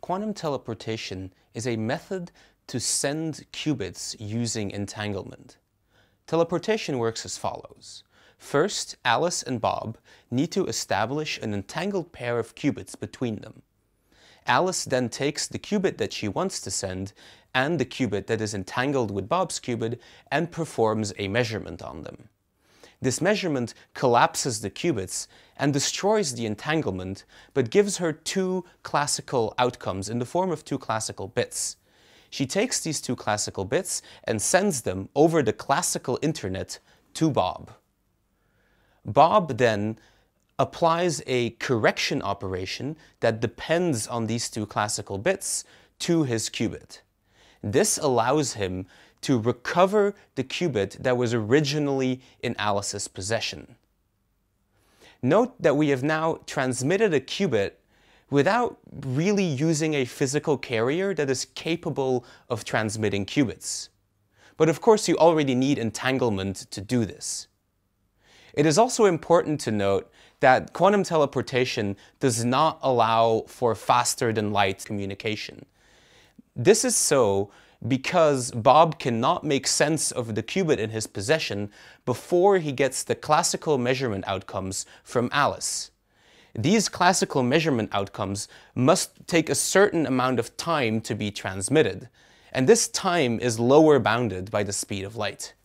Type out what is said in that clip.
Quantum teleportation is a method to send qubits using entanglement. Teleportation works as follows. First, Alice and Bob need to establish an entangled pair of qubits between them. Alice then takes the qubit that she wants to send and the qubit that is entangled with Bob's qubit and performs a measurement on them. This measurement collapses the qubits and destroys the entanglement, but gives her two classical outcomes in the form of two classical bits. She takes these two classical bits and sends them over the classical internet to Bob. Bob then applies a correction operation that depends on these two classical bits to his qubit. This allows him to recover the qubit that was originally in Alice's possession. Note that we have now transmitted a qubit without really using a physical carrier that is capable of transmitting qubits. But of course you already need entanglement to do this. It is also important to note that quantum teleportation does not allow for faster than light communication. This is so because Bob cannot make sense of the qubit in his possession before he gets the classical measurement outcomes from Alice. These classical measurement outcomes must take a certain amount of time to be transmitted, and this time is lower bounded by the speed of light.